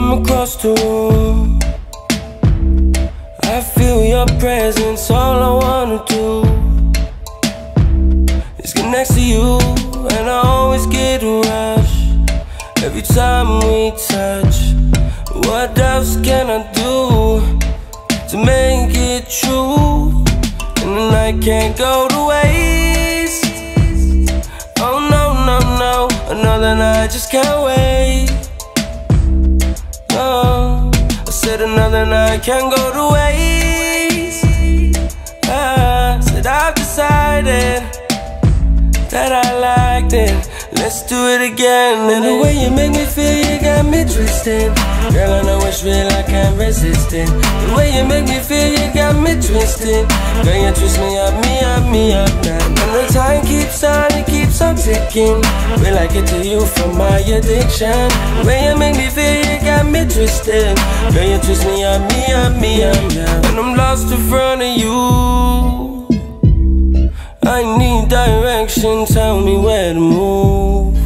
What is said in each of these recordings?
from across the room. I feel your presence, all I wanna do is get next to you. And I always get a rush every time we touch. What else can I do to make it true? And the night can't go to waste. Oh no, no, no, another night just can't wait. No, I said another night can't go to waste. I said I've decided that I liked it. Let's do it again. And the way you make me feel, you got me twisted. Girl, I know it's real, I can't resist it. The way you make me feel, you got me twisted. Girl, you twist me up, me up now. And the time keeps on, it keeps on ticking. Will I get to you from my addiction? The way you make me feel, you got me twisted. Girl, you twist me up, me up now. And I'm lost in front of you. I need direction, tell me where to move.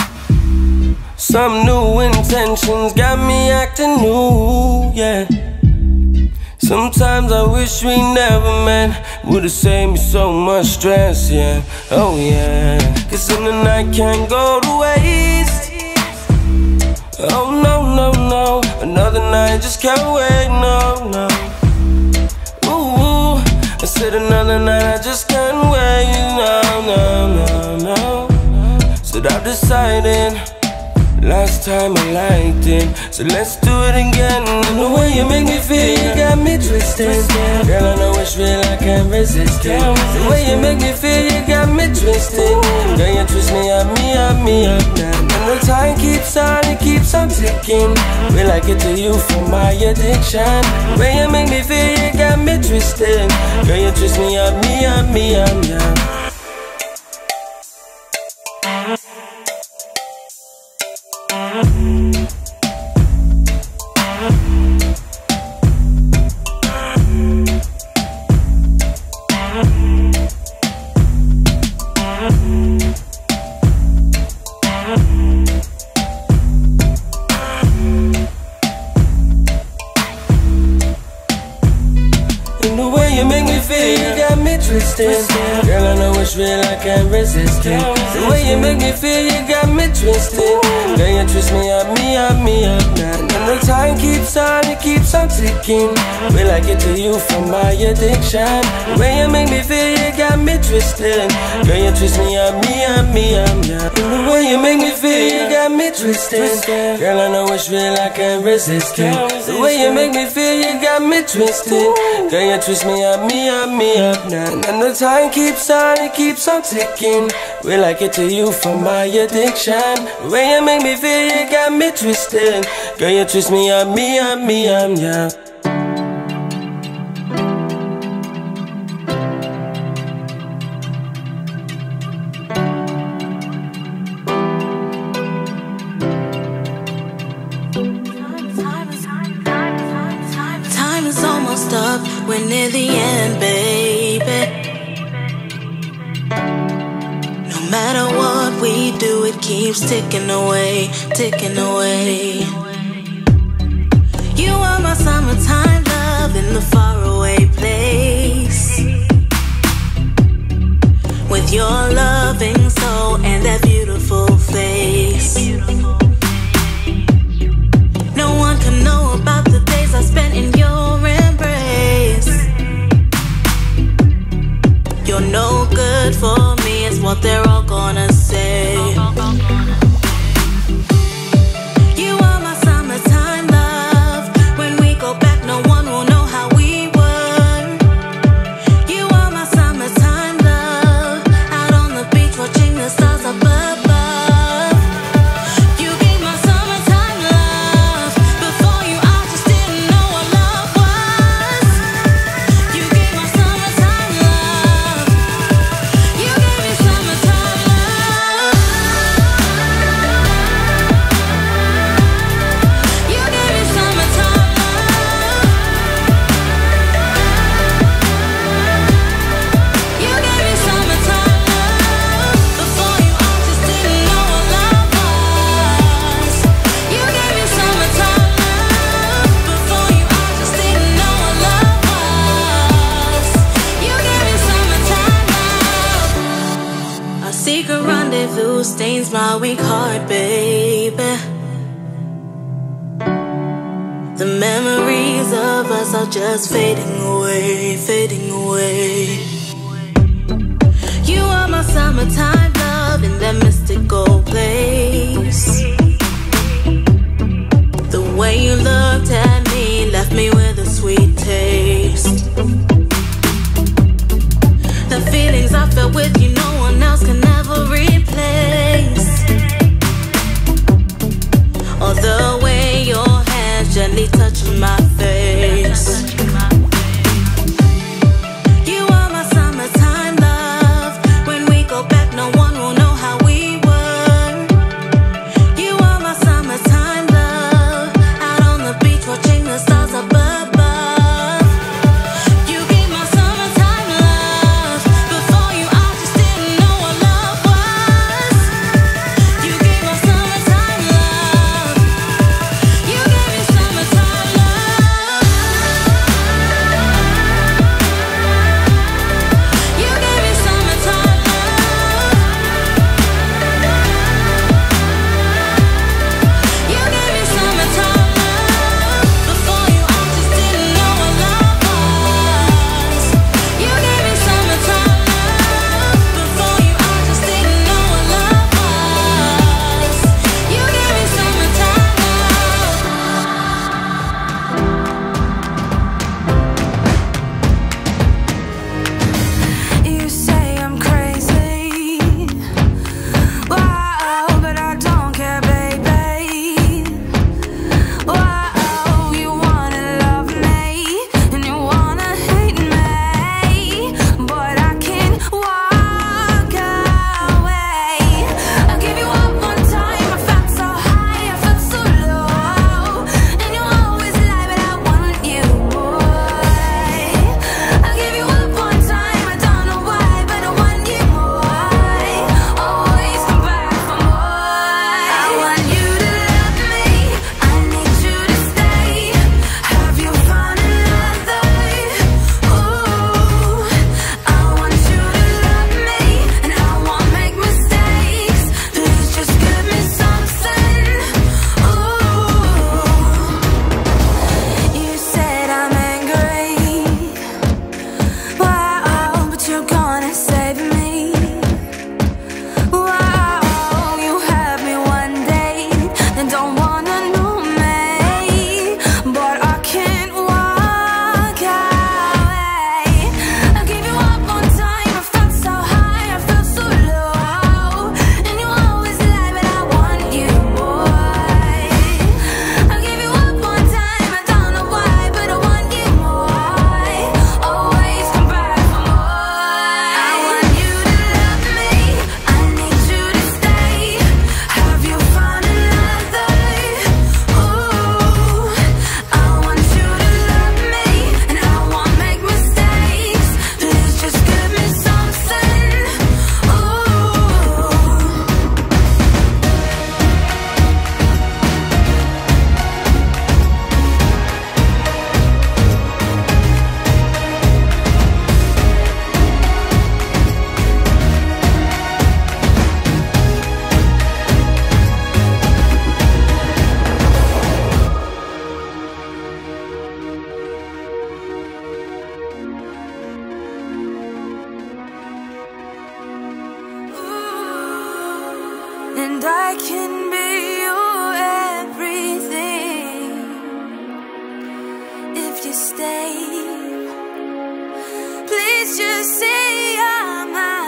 Some new intentions got me acting new, yeah. Sometimes I wish we never met, would've saved me so much stress, yeah. Oh yeah, cause in the night can't go to waste. Oh no, no, no, another night just can't wait, no, no. Ooh, I said another night I just can't wait, no, no, no, no. Said I've decided, last time I liked it, so let's do it again. And the way you make me feel, you got me twisted. Girl, I know it's real, I can't resist it. The way you make me feel, you got me twisted. Girl, you twist me up now. And the time keeps on, it keeps on ticking. Will I get to you from my addiction? The way you make me feel, you got me twisted. Girl, you twist me up now. And the way you make me feel, you got me twisted. Girl, I know it's real, I can't resist it. The way you make me feel, you got me twisted. Girl, you twist me up now. And the time keeps on, it keeps on ticking. Will I get to you from my addiction? The way you make me feel, you got me twisted. Girl, you twist me up now. And the way you make me feel, you got me twisted. Girl, I know it's real, I can't resist it. The way you make me feel, you got me twisted. Girl, you twist me up now. And the time keeps on, it keeps on ticking. Will I get to you from my addiction? The way you make me feel, you got me twisted. Girl, you twist me up, yeah. Time is almost up, we're near the end, baby. No matter what we do, it keeps ticking away, ticking away. You are my summertime love in the faraway place. With your loving soul and that beautiful face. No one can know about the days I spent in your embrace. You're no good for me, it's what they're all gonna say. You are my summertime love. When we go back, no one will know how we were. You are my summertime love. Out on the beach watching the stars up above. stars are just fading away, fading away. You are my summertime love in that mystical place. The way you looked at me left me with a sweet taste. The feelings I felt with you, no one else can ever replace. Or the way your hands gently touching my face. You are my summertime love. When we go back, no one will know how we were. You are my summertime love. Out on the beach watching the stars up above. You gave my summertime love. Before you I just didn't know what love was. You gave my summertime love. You gave me summertime love. You gave me summertime love. You gave me summertime love. Before you I just didn't know what love was. You gave me summertime love. Before you I just didn't know what love was. You gave me summertime love. You say I'm crazy. Wow, but I don't care, baby. Wow, you wanna love me and you wanna hate me, but I can't walk away. I gave you up one time, I felt so high, I felt so low, and you always lie, but I want you, boy. I gave you up one time, I don't know why, but I want you, boy. Always come back for more. I want you to love me, I need you to stay. Have you found another? Ooh, I want you to love me, and I won't make mistakes. Please just give me something. Ooh, you said I'm angry. Wow, but you're gonna save me. Wow, you have me one day and don't wanna know me, but I can't walk away. I gave you up one time, I felt so high, I felt so low, and you always lie, but I want you, boy. I gave you up one time, I don't know why, but I want you, boy. Always come back for more. I want you to love me, I need you to stay. Have you found another? Ooh, I want you to love me, and I won't make mistakes. Please just give me something. Ooh. And I can be your everything if you stay. Please just say you're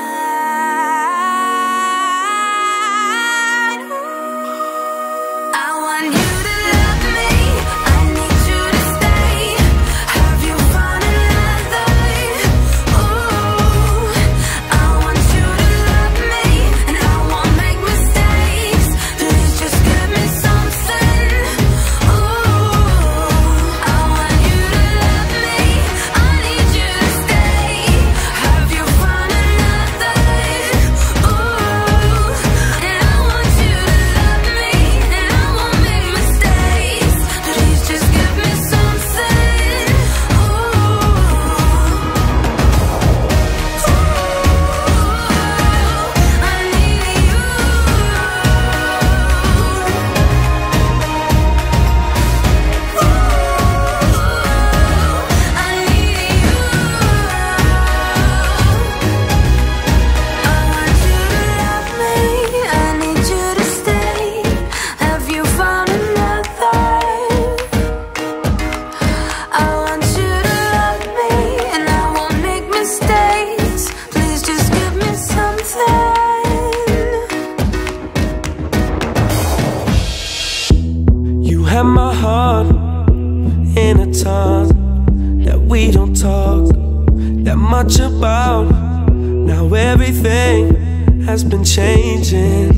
mine. I want you to love me, I need you to stay. Have you found another? Ooh, I want you to love me, and I won't make mistakes. Please just give me something. Ooh, I want you to love me, I need you to stay. Have you found another? Ooh, and I want you to love me, and I won't make mistakes. have my heart in a tongue that we don't talk that much about. Now everything has been changing.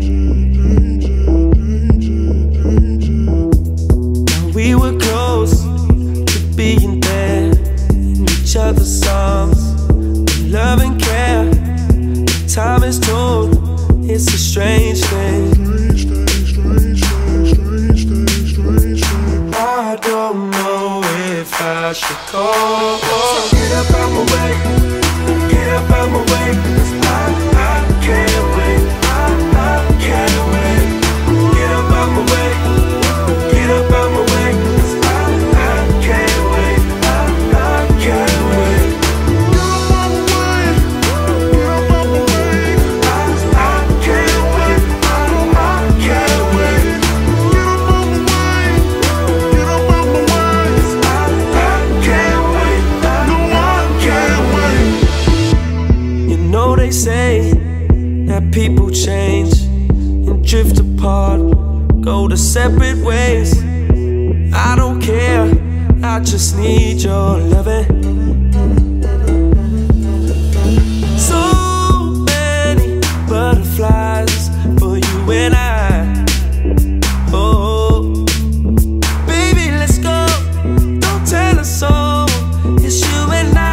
Now we were close to being there in each other's arms, with love and care. Time is told, it's a strange thing. I don't know if I should call. So get up out my way, get up out my way, 'cause I can't wait, I can't wait. Get up out my way, get up out my way, 'cause I can't wait, I can't wait. They say that people change and drift apart, go to separate ways. I don't care, I just need your loving. So many butterflies for you and I. Oh, baby, let's go. Don't tell us so. It's you and I.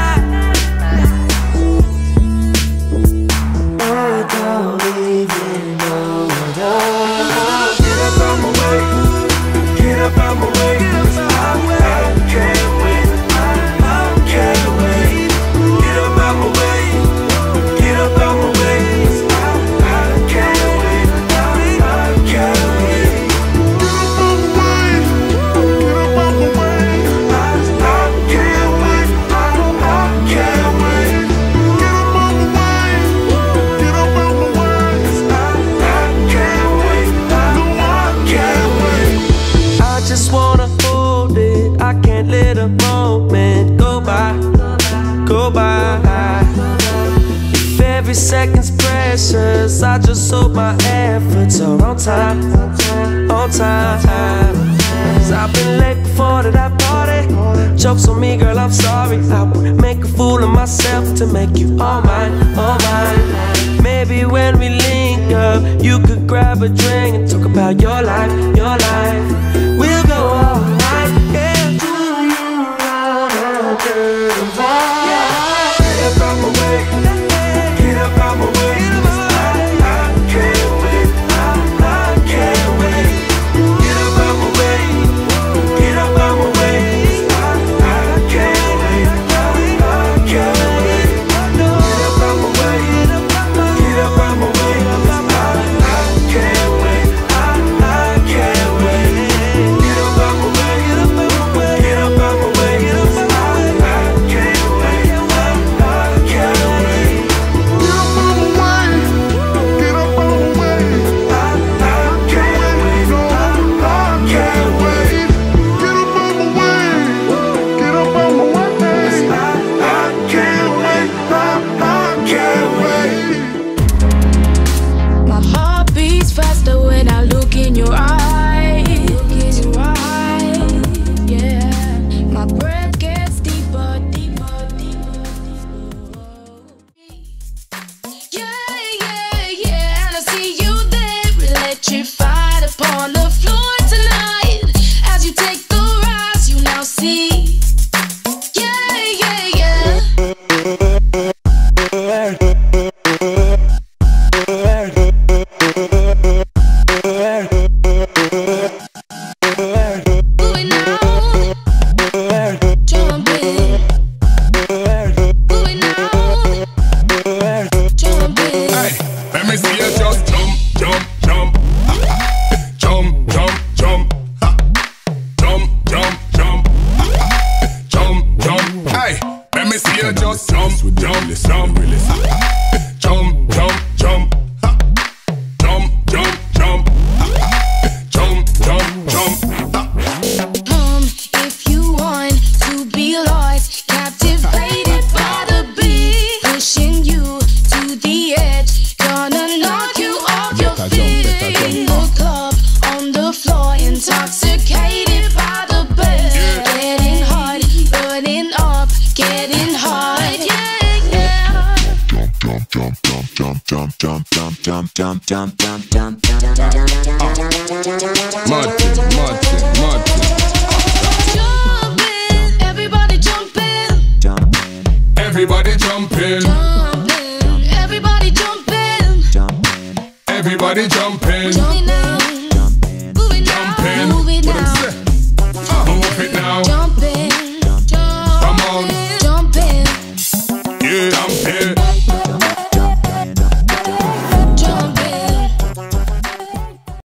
Every second's precious. I just hope my efforts are on time, on time. 'Cause I've been late before to that party. Joke's on me, girl, I'm sorry. I would make a fool of myself to make you all mine, all mine. Maybe when we link up, you could grab a drink and talk about your life, your life. We'll go all night, yeah. Do you wanna do that? Yeah. Get up out my way, get up out my way, 'cause I can't wait, I can't wait. Get up out my way, get up out my way, 'cause I can't wait, I can't wait. Get up out my way, get up out my way, 'cause I can't wait, I can't wait. jump, jump, jump, jump, jump, jump, jump, jump, jump, jump. Martin. Jumping, everybody jumping. Jumping, Everybody jumping. Jumping, everybody jumping. jumping, Everybody jumping. Moving now, jumping, moving now, Jumping. moving What them now. say? Move it now. Jumping.